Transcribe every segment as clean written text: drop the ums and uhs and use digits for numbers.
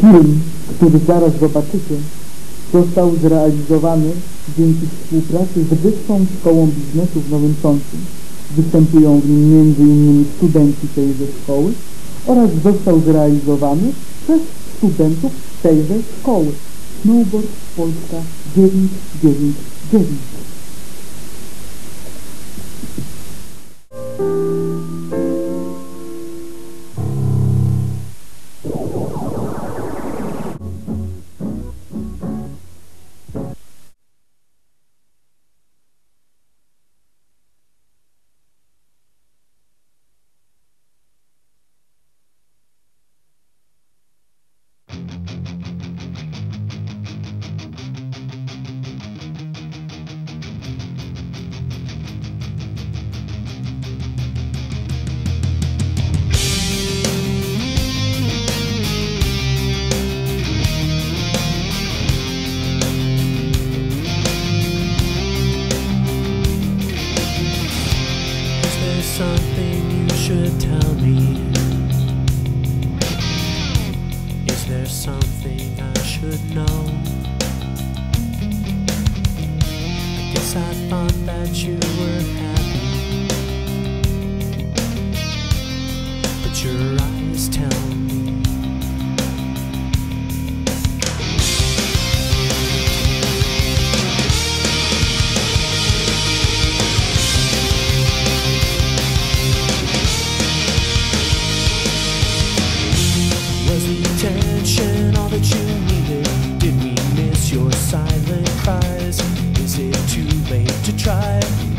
Film, który zaraz zobaczycie, został zrealizowany dzięki współpracy z Wyższą Szkołą Biznesu w Nowym Sączu. Występują w nim m.in. studenci tejże szkoły oraz został zrealizowany przez studentów tejże szkoły. Snowboard Polska 999. Something you should tell me. Is there something I should know? I guess I thought that you were happy, but your eyes tell me. All that you needed? Did we miss your silent cries? Is it too late to try?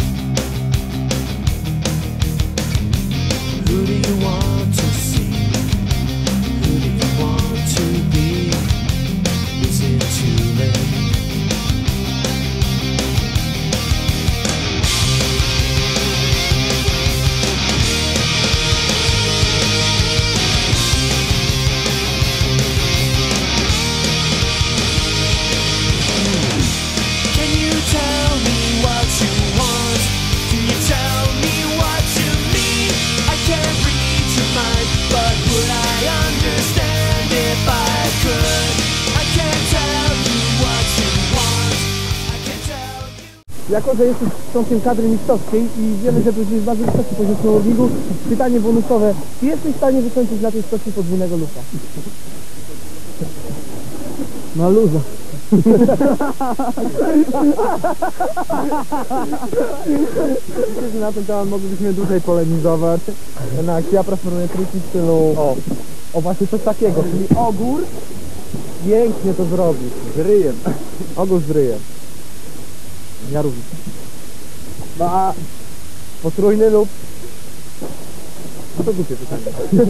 Who do you want to see? Who do you want to be? Is it too late? Jako, że jesteś członkiem kadry mistrzowskiej i wiemy, że tu jest bardzo wysoki poziom snowboardingu, pytanie bonusowe. Czy jesteś w stanie wykończyć na tej skoczni podwójnego luka? Na luza. Myślę, że na ten temat moglibyśmy dłużej polemizować. Jednak ja preferuję triki w stylu... O właśnie coś takiego, czyli ogór pięknie to zrobić. Z ryjem. Ogór z ryjem. Ja również. No a potrójny lub... No to głupie pytanie.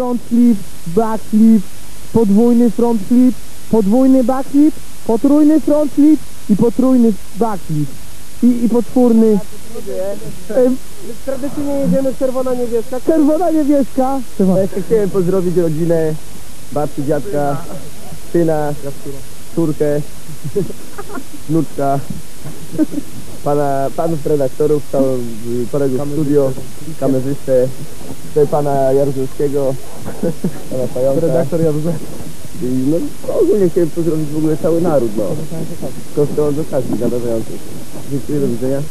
front flip, backflip, podwójny front flip, podwójny backflip, potrójny front flip i potrójny backflip. I potwórny. Tradycyjnie jedziemy czerwona-niebieska. Czerwona-niebieska. Ja jeszcze chciałem pozdrowić rodzinę, babci, dziadka, syna, córkę, wnuczka, panów redaktorów, kolegów studio, kamerzystę, tutaj pana Jaruzelskiego, pana Pająka. Redaktor Jaruzelski. I no ogólnie chciałem pozdrowić w ogóle cały naród, no. Kosztował z okazji nadarzających. Dziękuję, do widzenia.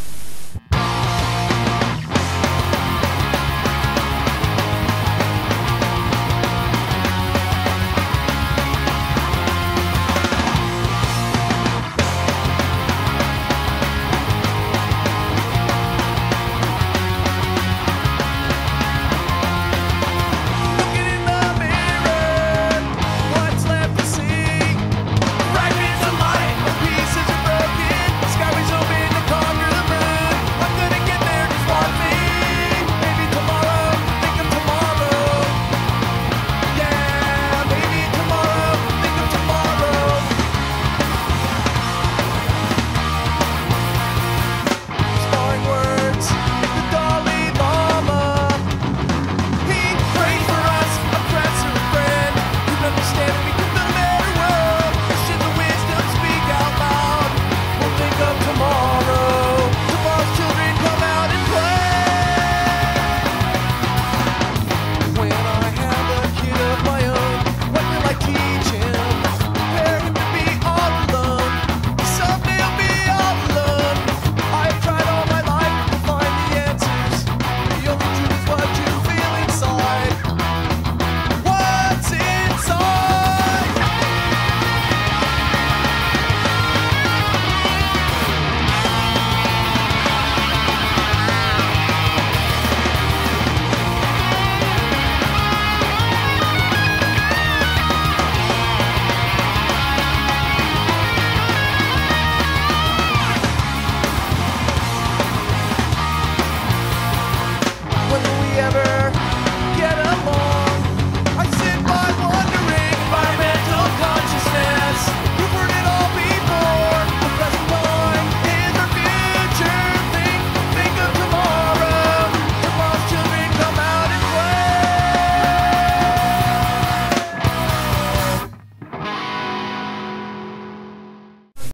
Understand me.